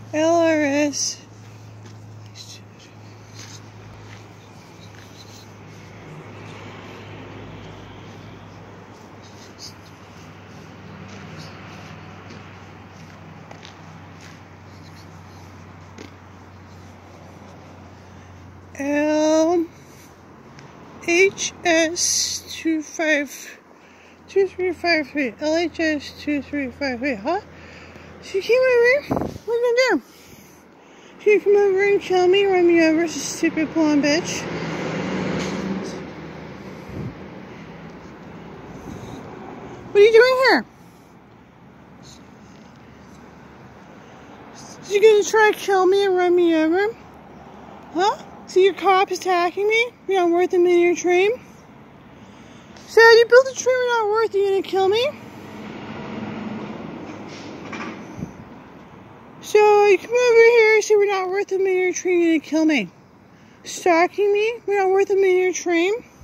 LRS. LHS 2353. LHS 2353. Huh? She came over. What are you gonna do? She come over and kill me, run me over, stupid blonde bitch. What are you doing here? You gonna try to kill me and run me over? Huh? So your cop is attacking me? You're not worth a million train? So you built a train we're not worth, you're gonna kill me? So you come over here, say we're not worth a million train, you're gonna kill me? Stalking me? We're not worth a million train?